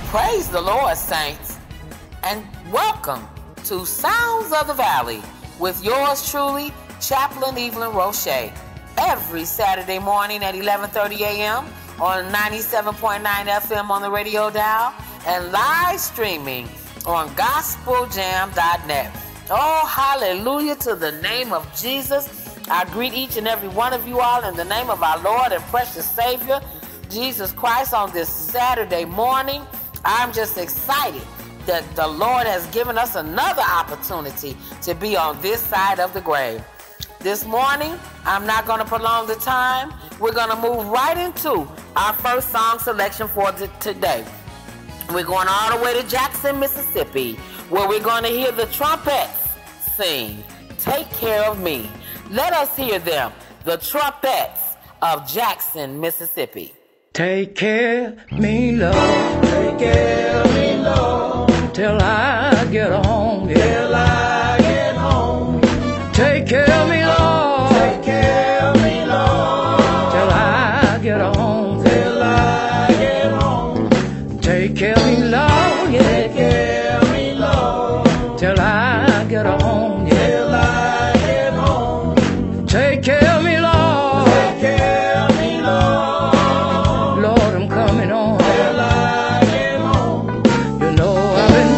Praise the Lord, saints, and welcome to Sounds of the Valley with yours truly, Chaplain Evelyn Roche, every Saturday morning at 11:30 a.m. on 97.9 FM on the radio dial and live streaming on gospeljam.net. Oh, hallelujah to the name of Jesus. I greet each and every one of you all in the name of our Lord and precious Savior, Jesus Christ, on this Saturday morning. I'm just excited that the Lord has given us another opportunity to be on this side of the grave. This morning, I'm not going to prolong the time. We're going to move right into our first song selection for today. We're going all the way to Jackson, Mississippi, where we're going to hear the trumpets sing, "Take Care of Me." Let us hear them, the trumpets of Jackson, Mississippi. Take care of me, Lord. Take care of me, Lord. Till I get home. Yeah. Till I get home. Take care of me, Lord. Take care of me, Lord. Till I get home. Till I get home. Take care of me, Lord. Yeah. Take care of me, Lord. Till I get home. Yeah. Till I get home. Take care of me, Lord. Take care of me, Lord. Lord, I'm coming on. Till I get home. You know I've been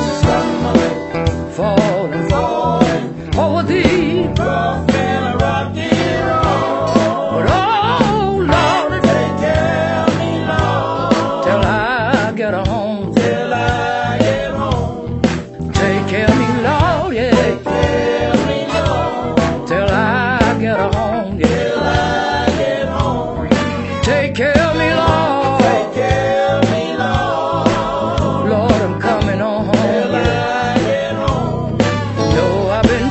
falling over the rough and a rocky road. But oh, Lord, Take care of me, Lord. till I get home. Till I get home. Take care of me, Lord, yeah. Take care of me, Lord. Till I get home, yeah. Till I get home. Take care of me, Lord. Take care of me, Lord. Lord, I'm coming on home, Till yeah. I get home. No, I've been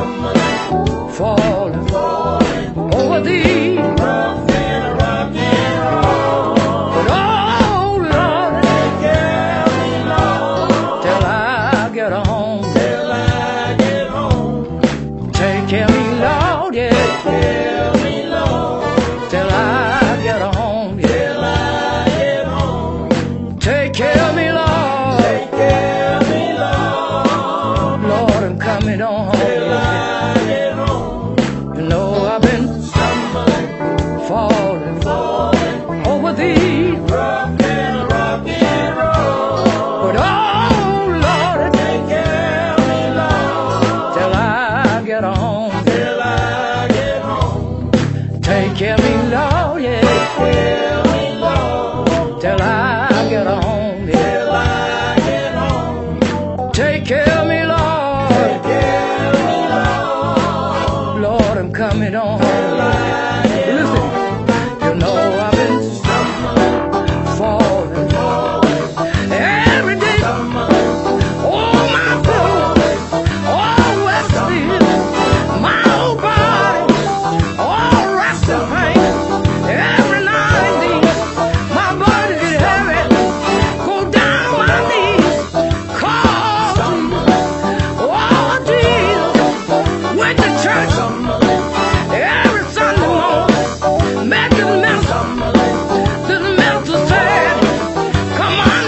falling over the Rough and a rocky road. But oh, Lord, Take care of me, Lord. till I get home. Till I get home. Take care of me, Lord, yeah. Take care of me, Lord. Till I get home, yeah. Till I get home. Take care of me, Lord. Take care of me, Lord. Lord, I'm coming on home, Till yeah. I get home. You know I've been Stumbling, falling falling, over the rough and a rocky road. But oh, Lord, Take care of me, Lord. till I get home. Till I get home. Take care of me, Lord, yeah. Take care of me, Lord. Till I get home, yeah. Till I get home. Take care of me, Lord. Take care of me, Lord. Lord, I'm coming on home. Till I get Listen, you know I've been falling every day. Oh, my soul, oh, Westfield, my whole body, all rest and pain. Every night and day, my body is heavy. Go down my knees, call oh, Jesus, went to church every Sunday morning, met the minister. The minister said, come on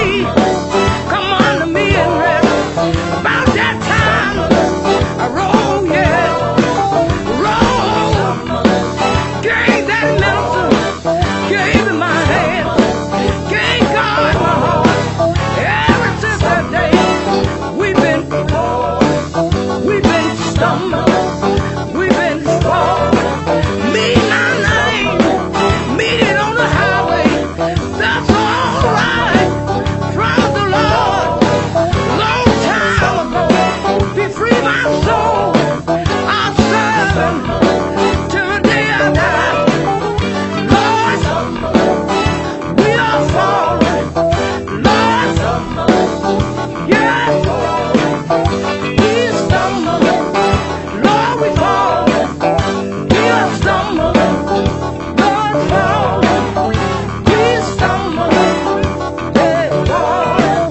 to me and rest. About that time, I roll, yeah, roll. Gave that minister, gave him my hand, gave God my heart. Ever since that day, we've been stumbling, we've been falling. Meeting our name, meeting on the highway, that's all right. From the Lord, long time ago, He freed my soul. I'll serve Him till the day I die. Lord, we are falling. Lord, yeah, we stumbling. Lord, we falling. We are stumbling. Lord, falling. We stumbling. Yeah, falling.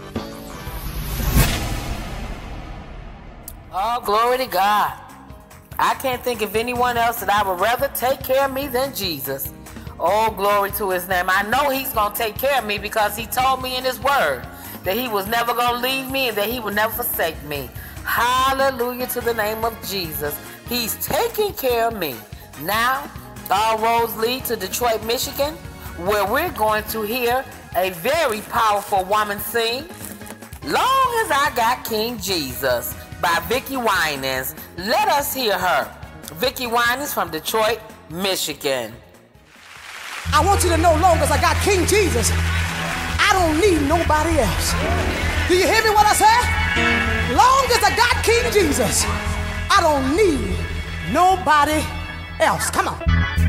Oh, glory to God. I can't think of anyone else that I would rather take care of me than Jesus. Oh, glory to his name. I know he's going to take care of me because he told me in his word that he was never going to leave me and that he would never forsake me. Hallelujah to the name of Jesus. He's taking care of me. Now, all roads lead to Detroit, Michigan, where we're going to hear a very powerful woman sing, Long as I Got King Jesus, by Vicki Winans. Let us hear her. Vicki Winans from Detroit, Michigan. I want you to know, long as I got King Jesus, I don't need nobody else. Do you hear me what I say? Long as I got King Jesus, I don't need nobody else. Come on.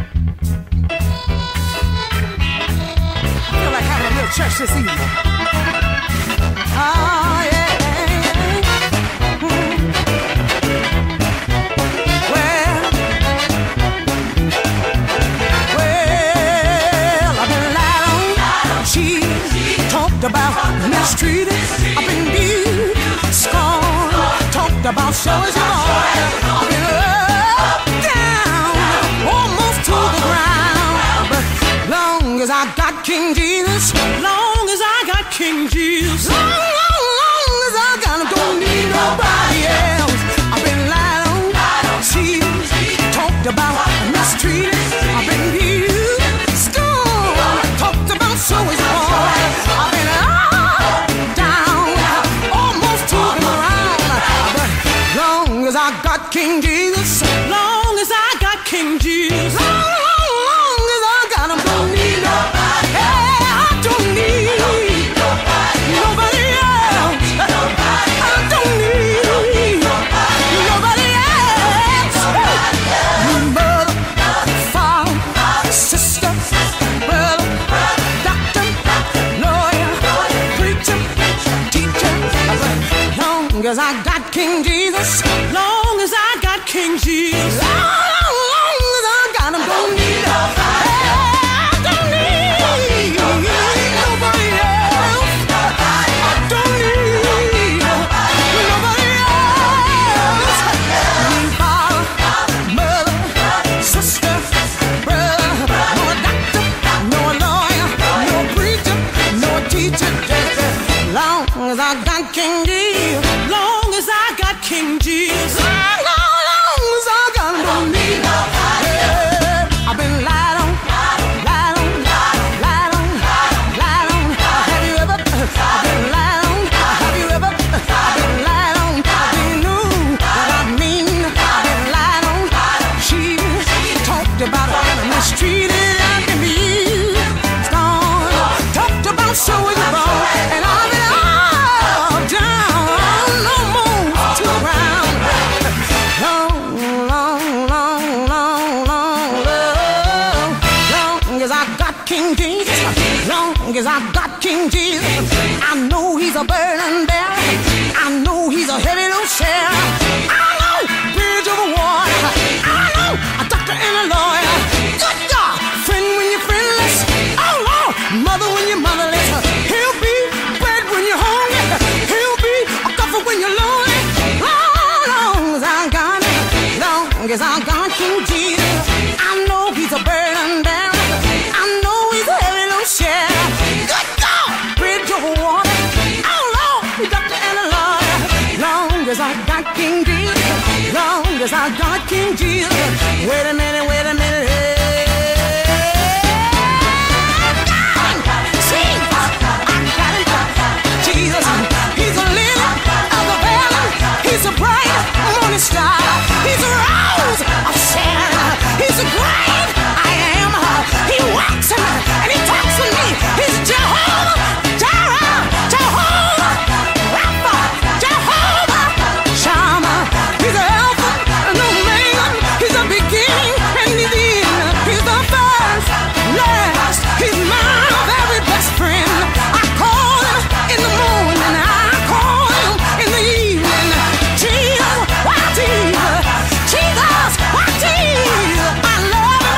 I feel like having a little church this evening. Oh, yeah. She talked about mistreated, I've been beat, scorned, talked about showing wrong. I've been up, down, almost to the ground. But long as I got King Jesus, long as I got King Jesus, long as I got him, don't need nobody else. I've been lied on, she talked about mistreated, I've been beat, so is wrong. I've been up, down, almost to the ground. But long as I got King Jesus, long as I got King Jesus, long as I got him, don't need nobody. Hey, I don't need nobody else. I don't need nobody else. Mother, father, sister, brother, long as I got King Jesus, long as I got King Jesus, long as I got him, don't need nobody. I don't need nobody else. I don't need nobody else. Father, mother, sister, brother, no doctor, no lawyer, no preacher, no teacher. Long as I got King Jesus, long as I got King Jesus, long as I got him, don't need nobody. Yeah, I've been lied on, lied on, lied on, lied on. Have you ever? I've been lied on. Have you ever? I've been lied on. You knew what I mean. I've been lied on. She talked about being mistreated and abused, scorned, talked about showing wrong, and I've been as I got King Jesus, I know he's a burden bearer. I know he's a heavy load sharer. I know bridge over water. I know a doctor and a lawyer. Good God, friend when you're friendless. Oh Lord, mother when you're motherless. He'll be bread when you're hungry. He'll be a comfort when you're lonely. Long as I got him, long as I got King Jesus, I know he's a burden bearer. I know he's a heavy load sharer. As I got King Jesus, long as I got King Jesus. Wait a minute, wait a minute. Hey. Jesus, he's a lily of the valley. He's a bright morning star. He's a rose of Sharon. He's a great I am. He walks in and he talks with me. He's Jehovah Jireh, Jehovah Rapha, Jehovah Shammah. He's the Alpha and Omega. He's the beginning and the end. He's the first, last. He's my very best friend. I call him in the morning. I call him in the evening. Jesus, why Jesus? Jesus, why Jesus? I love him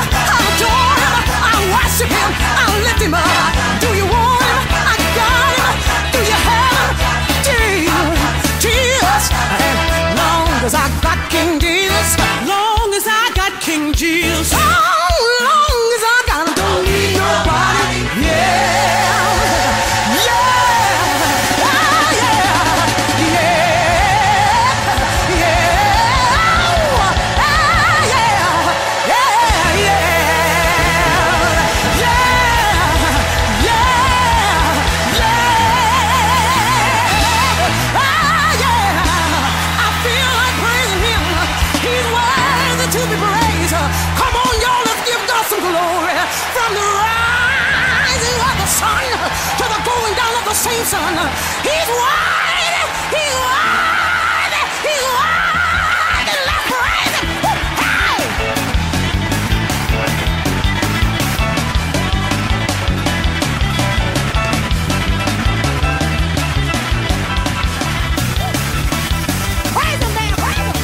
sun to the going down of the same sun. He's worthy. He's worthy. He's worthy. Let's praise him. Hey! Praise him, man. Praise him.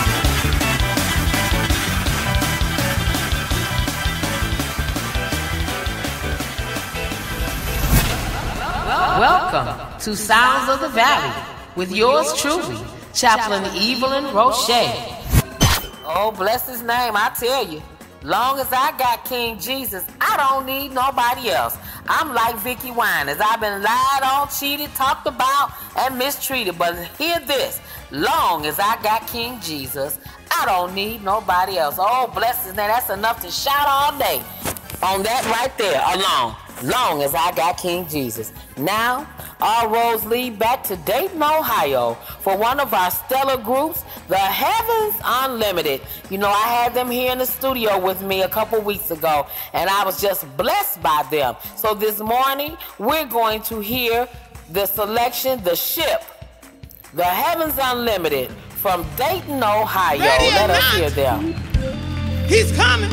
Welcome to Sounds of the Valley with yours truly, Chaplain Evelyn Roche. Oh, bless his name, I tell you. Long as I got King Jesus, I don't need nobody else. I'm like Vicky Winans. I've been lied on, cheated, talked about, and mistreated. But hear this. Long as I got King Jesus, I don't need nobody else. Oh, bless his name. That's enough to shout all day on that right there alone. Long as I got King Jesus. Now, our roads lead back to Dayton, Ohio for one of our stellar groups, the Heavens Unlimited. You know, I had them here in the studio with me a couple weeks ago, and I was just blessed by them. So this morning, we're going to hear the selection, The Ship, the Heavens Unlimited from Dayton, Ohio. Let us hear them. He's coming.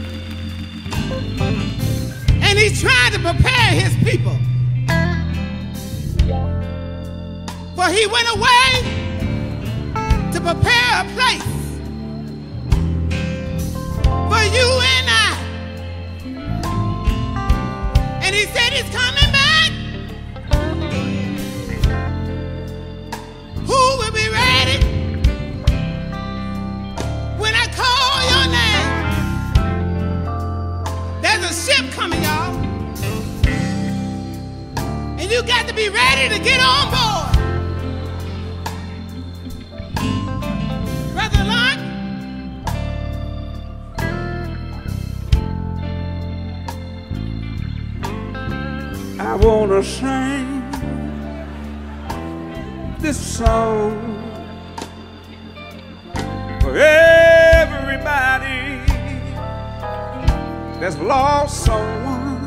And he's trying to prepare his people. For he went away to prepare a place for you and I. And he said he's coming back. Who will be ready when I call your name? There's a ship coming, y'all. And you got to be ready to get on board. Brother Locke? I wanna sing this song for everybody that's lost someone.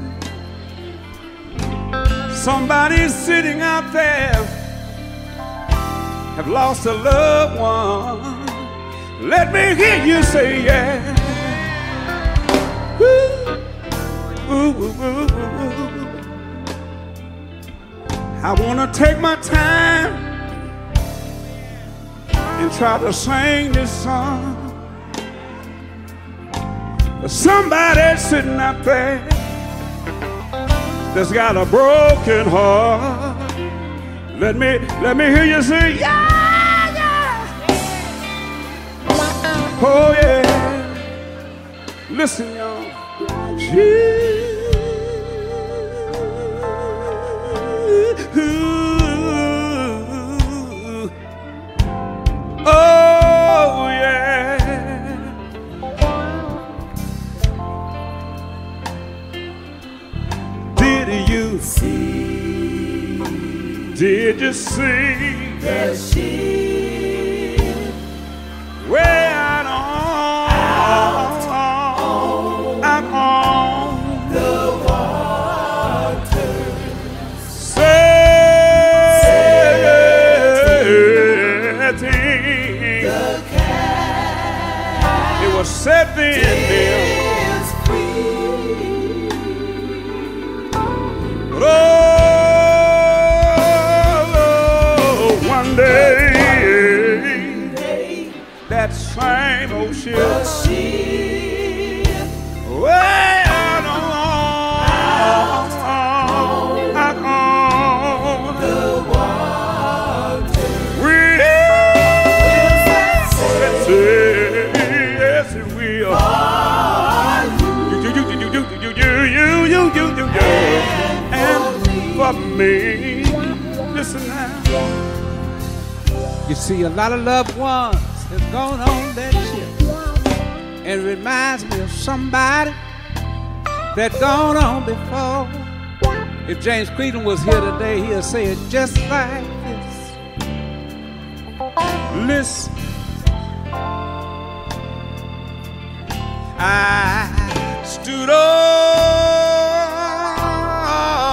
Somebody sitting out there have lost a loved one. Let me hear you say yeah. Woo, woo, woo, woo, woo. I wanna take my time and try to sing this song for somebody sitting out there that's got a broken heart. Let me hear you say yeah, yeah. Oh yeah. Listen, y'all. Oh yeah. Did you see? Did you see the ship way out on the water, setting the cat? It was setting them. Oh, one day, that same old ship way out on the water. Yes, it will. And for me, listen now. You see, a lot of loved ones has gone on that ship, and it reminds me of somebody that gone on before. If James Cleveland was here today, he'll say it just like this. Listen, I stood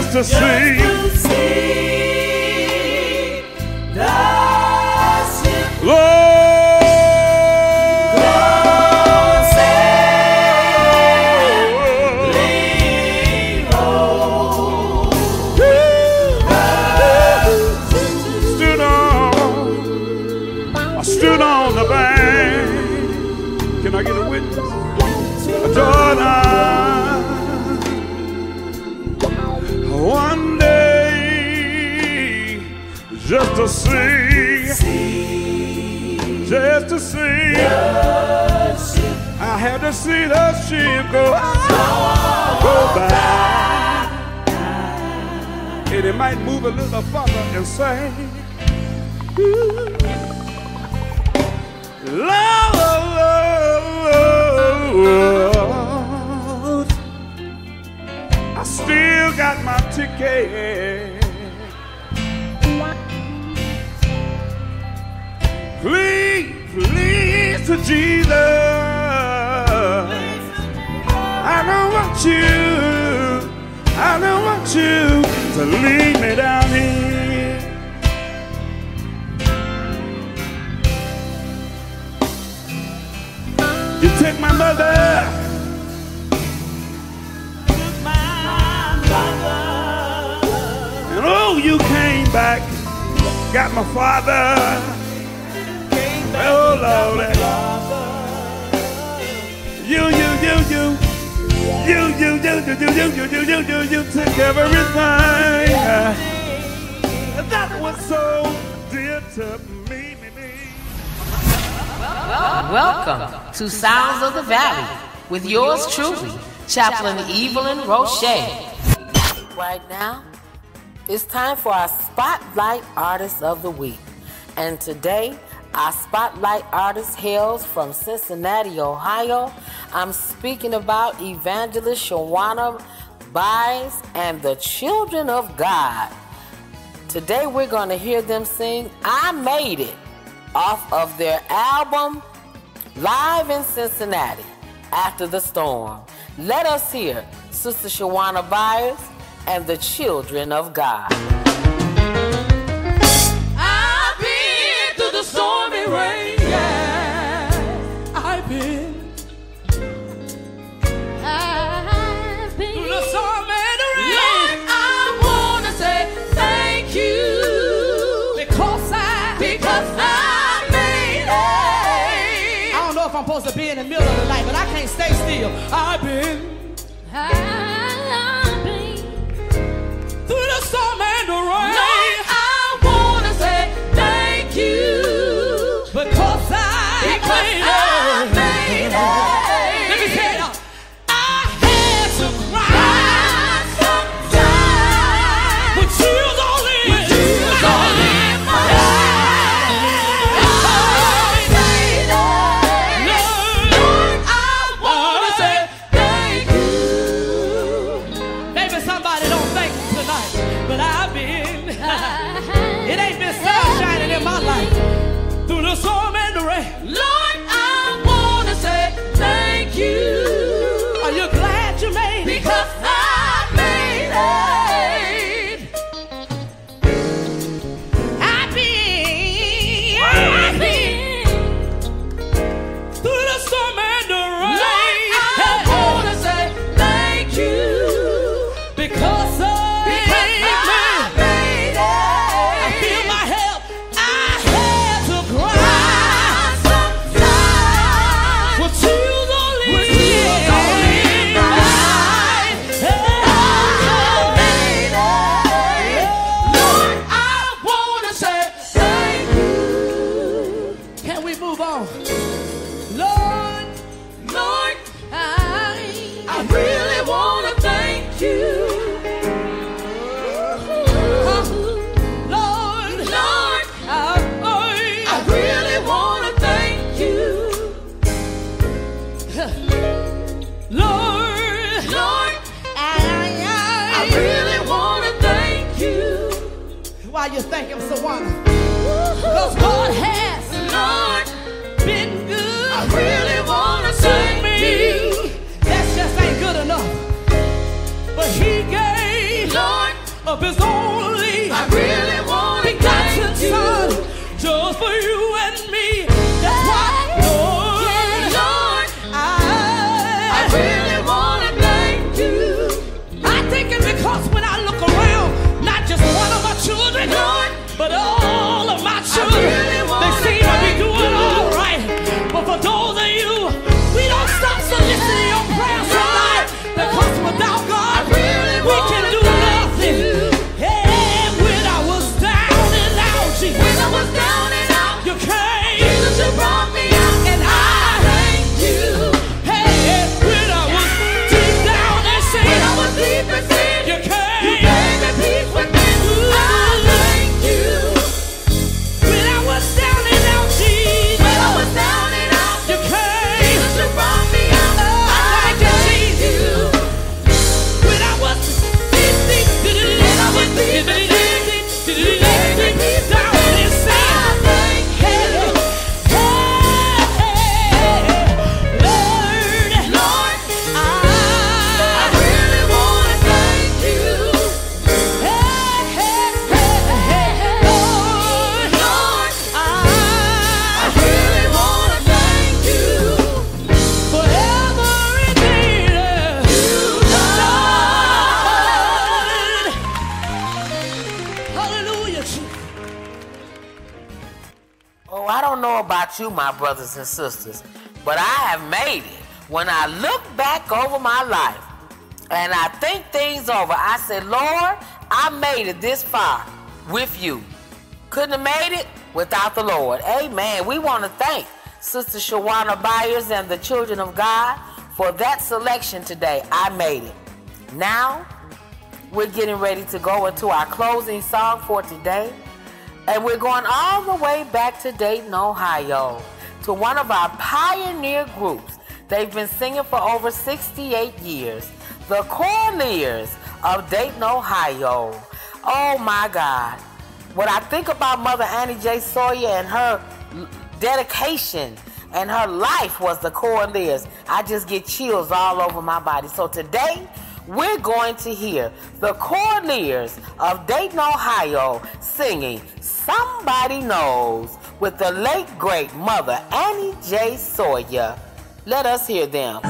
just to see the ship stood on the bank. Can I get a witness? Jordan. One day, just to see, just to see. I had to see the ship go by. And it might move a little further and say, Lord, I still got my ticket. Please, please to Jesus, I don't want you to leave me down here. You took my mother, and oh, you came back, got my father. Oh Lord, you took everything that was so dear to me. Welcome to Sounds of the Valley with yours truly, Chaplain Evelyn Roche. Right now, it's time for our Spotlight Artist of the Week. And today, our Spotlight Artist hails from Cincinnati, Ohio. I'm speaking about Evangelist Shawana Byers and the Children of God. Today, we're going to hear them sing I Made It off of their album Live in Cincinnati, After the Storm. Let us hear Sister Shawana Byers and the Children of God. I've been through the stormy rain, yeah. I've been through the storm and the rain. Lord, I wanna say thank you because I made it. I don't know if I'm supposed to be in the middle of the night, but I can't stay still. I've been through the storm and the rain. Lord, I wanna say thank you because I made it. Let me say it out. I had to cry sometimes with tears all in my eyes. Lord, I wanna say thank you. Maybe somebody don't thank me tonight, but I've been. It ain't been sun shining in my life through the storm and the rain. Lord, I wanna say thank you. Are you glad you made it? Because I made it. I've been through the storm and the rain. Lord, I wanna say thank you because I made it. I feel my help. I had to cry sometimes with tears all in my eyes. I made it. Lord, I wanna say thank you. Can we move on? Lord, I really wanna thank you. Lord, I really wanna thank you. Lord, I really wanna thank you. Why you think I'm so wonderful? Because God has, Lord, been good. I really wanna thank you. That just ain't good enough. But He gave, Lord, about you, my brothers and sisters, but I have made it. When I look back over my life and I think things over, I said, Lord, I made it this far with you. Couldn't have made it without the Lord. Amen. We want to thank Sister Shawana Byers and the children of God for that selection today. I made it. Now, we're getting ready to go into our closing song for today. And we're going all the way back to Dayton, Ohio, to one of our pioneer groups. They've been singing for over 68 years. The Corlears of Dayton, Ohio. Oh my God. When I think about Mother Annie J. Sawyer and her dedication and her life was the Corlears, I just get chills all over my body. So today, we're going to hear the Corlears of Dayton, Ohio singing Somebody Knows with the late great Mother Annie J. Sawyer. Let us hear them.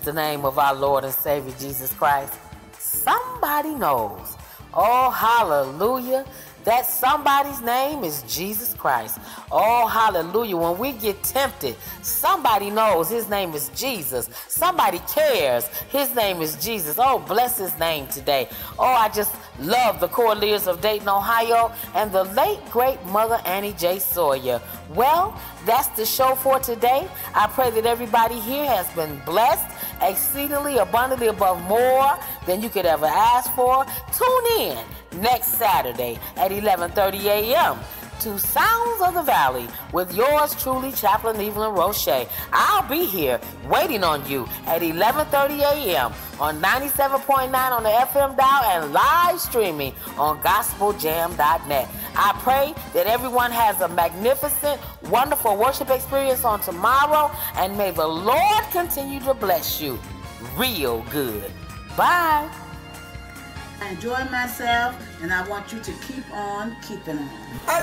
the name of our Lord and Savior Jesus Christ? Somebody knows. Oh, hallelujah. That somebody's name is Jesus Christ. Oh, hallelujah. When we get tempted, somebody knows his name is Jesus. Somebody cares. His name is Jesus. Oh, bless his name today. Oh, I just love the Corlears of Dayton, Ohio, and the late, great Mother Annie J. Sawyer. Well, that's the show for today. I pray that everybody here has been blessed exceedingly, abundantly, above more than you could ever ask for. Tune in next Saturday at 11:30 a.m. to Sounds of the Valley with yours truly, Chaplain Evelyn Roche. I'll be here waiting on you at 11:30 a.m. on 97.9 on the FM dial and live streaming on gospeljam.net. I pray that everyone has a magnificent, wonderful worship experience on tomorrow, and may the Lord continue to bless you real good. Bye. I enjoy myself, and I want you to keep on keeping on.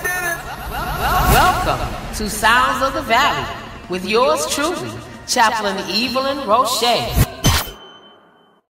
Welcome to Sounds of the Valley with yours truly, Chaplain Evelyn Roche.